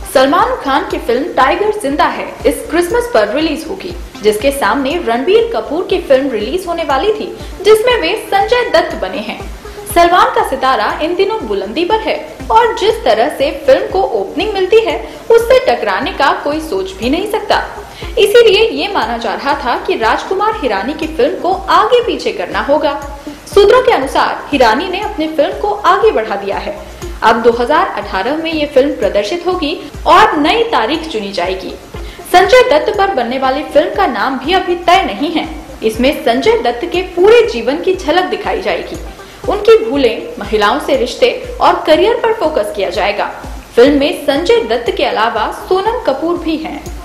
सलमान खान की film tiger जिंदा है इस क्रिसमस पर रिलीज होगी, जिसके सामने रणबीर कपूर की फिल्म रिलीज होने वाली थी, जिसमें वे संजय दत्त बने हैं। सलमान का सितारा इन दिनों बुलंदी पर है और जिस तरह से फिल्म को ओपनिंग मिलती है उससे टकराने का कोई सोच भी नहीं सकता। इसीलिए ये माना जा रहा था कि राजकुमार हिरानी की फिल्म को आगे पीछे करना होगा। सूत्रों के अनुसार हिरानी ने अपनी फिल्म को आगे बढ़ा दिया है। अब 2018 में ये फिल्म प्रदर्शित होगी और नई तारीख चुनी जाएगी। संजय दत्त पर बनने वाली फिल्म का नाम भी अभी तय नहीं है। इसमें संजय दत्त के पूरे जीवन की झलक दिखाई जाएगी। उनकी भूलें, महिलाओं से रिश्ते और करियर पर फोकस किया जाएगा। फिल्म में संजय दत्त के अलावा सोनम कपूर भी हैं।